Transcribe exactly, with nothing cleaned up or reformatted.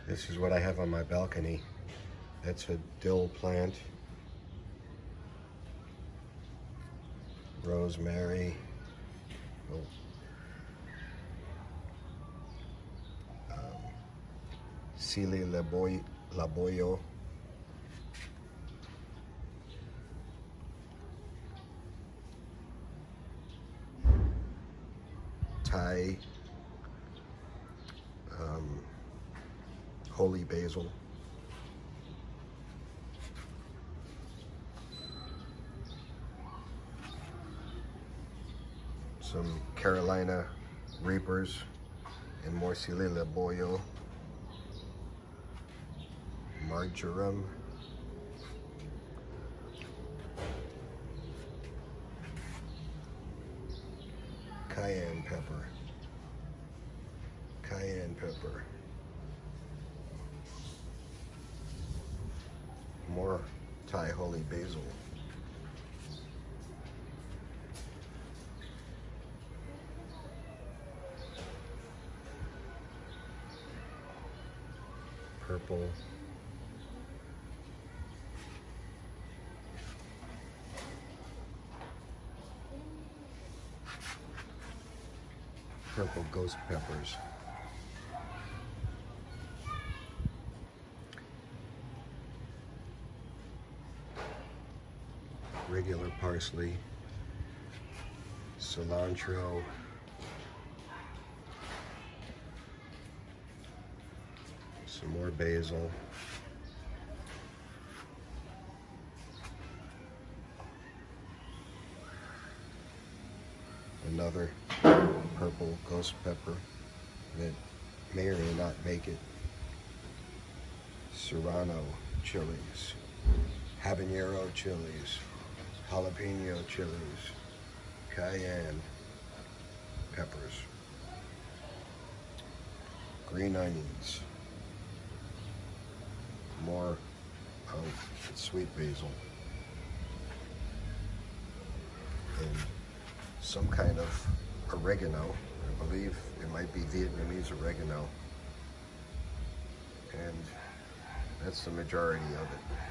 This is what I have on my balcony. That's a dill plant. Rosemary. Oh. Um, Cili Laboy Laboyo. Thai. Um, holy basil. Some Carolina Reapers and more Cili Laboyo. Marjoram. Cayenne pepper. Cayenne pepper. More Thai holy basil. Purple. Purple ghost peppers. Regular parsley. Cilantro. Some more basil. Another purple ghost pepper that may or may not make it. Serrano chilies, habanero chilies, jalapeno chilies, cayenne peppers, green onions, more of sweet basil, and some kind of oregano. I believe it might be Vietnamese oregano, and that's the majority of it.